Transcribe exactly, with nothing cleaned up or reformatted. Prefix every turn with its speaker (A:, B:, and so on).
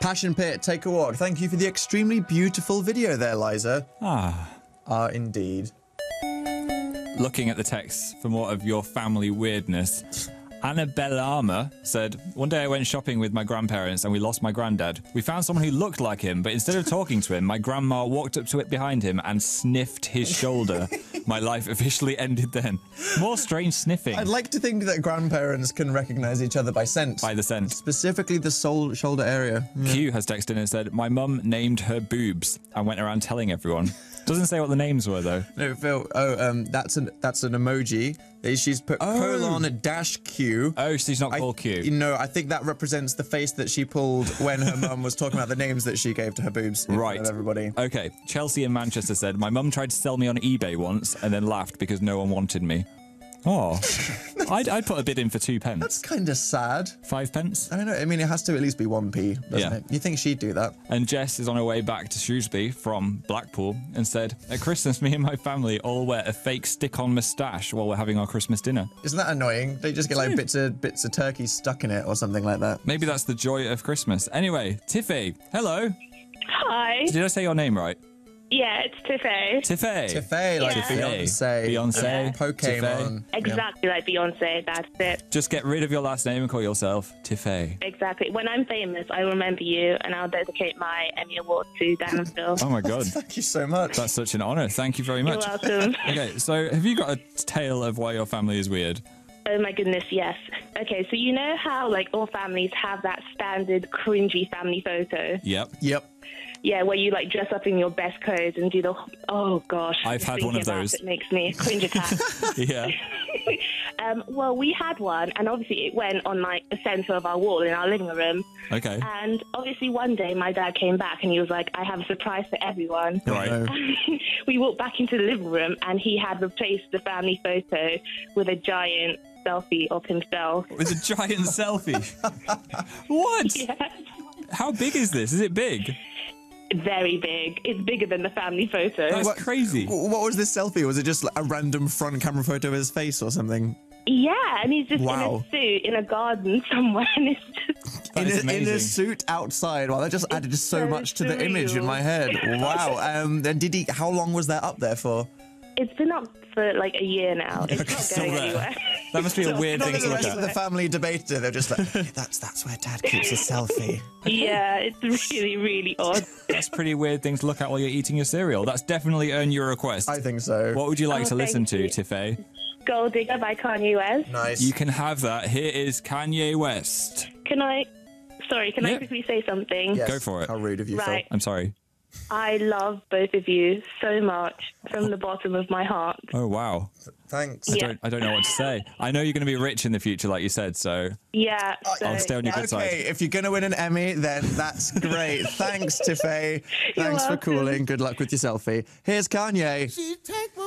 A: Passion Pit, take a walk. Thank you for the extremely beautiful video there, Liza.
B: Ah.
A: Ah, indeed.
B: Looking at the text for more of your family weirdness. Annabella Armour said, one day I went shopping with my grandparents and we lost my granddad. We found someone who looked like him, but instead of talking to him, my grandma walked up to it behind him and sniffed his shoulder. My life officially ended then. More strange sniffing.
A: I'd like to think that grandparents can recognise each other by scent.
B: By the scent.
A: Specifically the soul shoulder area. Yeah.
B: Q has texted in and said, my mum named her boobs and went around telling everyone. Doesn't say what the names were, though.
A: No, Phil. Oh, um, that's an that's an emoji. She's put
B: oh.
A: colon dash Q.
B: Oh, so she's not called
A: I,
B: Q.
A: You know, I think that represents the face that she pulled when her mum was talking about the names that she gave to her boobs. In
B: right.
A: front of everybody.
B: Okay. Chelsea in Manchester said, my mum tried to sell me on eBay once and then laughed because no one wanted me. Oh, I'd, I'd put a bid in for two pence.
A: That's kind of sad.
B: Five pence?
A: I don't know. I mean, it has to at least be one p, doesn't
B: yeah.
A: it? You think she'd do that?
B: And Jess is on her way back to Shrewsbury from Blackpool and said, at Christmas, me and my family all wear a fake stick-on moustache while we're having our Christmas dinner.
A: Isn't that annoying? They just get like bits of bits of turkey stuck in it or something like that.
B: Maybe that's the joy of Christmas. Anyway, Tiffy, hello.
C: Hi.
B: Did I say your name right?
C: Yeah, it's Tiffy.
B: Tiffy.
A: Tiffy, like
C: yeah.
A: Beyonce.
B: Beyonce.
C: Yeah.
A: Pokemon.
C: Exactly yeah. like Beyonce, that's it.
B: Just get rid of your last name and call yourself Tiffy.
C: Exactly. When I'm famous, I remember you and I'll dedicate my Emmy Award to Dan and Phil.
B: Oh my God.
A: Thank you so much.
B: That's such an honour. Thank you very much.
C: You're welcome.
B: Okay, so have you got a tale of why your family is weird?
C: Oh my goodness, yes. Okay, so you know how like all families have that standard cringy family photo?
B: Yep.
A: Yep.
C: Yeah, where you like dress up in your best clothes and do the, oh gosh.
B: I've had one of those.
C: It makes me cringe attack.
B: Yeah.
C: um, well, we had one and obviously it went on like the centre of our wall in our living room.
B: Okay.
C: And obviously one day my dad came back and he was like, I have a surprise for everyone.
B: Right.
C: We walked back into the living room and he had replaced the family photo with a giant selfie of himself.
B: With a giant selfie? What?
C: Yeah.
B: How big is this? Is it big?
C: Very big. It's bigger than the family photo.
B: That's
A: What-
B: crazy.
A: What was this selfie? Was it just like a random front camera photo of his face or something?
C: Yeah, and he's just
A: Wow.
C: in a suit in a garden somewhere and it's just...
B: That
A: In
B: is
A: a, in a
B: amazing.
A: suit outside. Wow, that just added so,
C: so
A: much to the
C: surreal.
A: image in my head. Wow. Um, then did he? How long was that up there for?
C: It's been up for like a year now. It's not
B: Still
C: going
B: there.
C: anywhere.
B: That must be a weird
A: Not
B: thing
A: that
B: to
A: the
B: look
A: rest of the
B: at.
A: family debated it. They're just like, okay, that's that's where Dad keeps his selfie.
C: Yeah, it's really, really odd.
B: That's a pretty weird thing to look at while you're eating your cereal. That's definitely earned your request.
A: I think so.
B: What would you like
C: Oh,
B: to listen
C: thank
B: to,
C: you.
B: Tiffy?
C: Gold Digger by Kanye West.
A: Nice.
B: You can have that. Here is Kanye West.
C: Can I... Sorry, can
B: Yeah.
C: I quickly say something?
A: Yes.
B: Go for it.
A: How rude of you,
C: Right.
B: I'm sorry.
C: I love both of you so much from the bottom of my heart.
B: Oh, wow.
A: Phil. Thanks.
B: I,
C: Yeah.
B: don't, I don't know what to say. I know you're going to be rich in the future, like you said, so
C: Yeah. So,
B: I'll stay on your
C: yeah.
B: good side.
A: Okay, if you're going to win an Emmy, then that's great. Thanks, Tiffy.
C: You're
A: Thanks for
C: welcome.
A: calling. Good luck with your selfie. Here's Kanye.
D: She take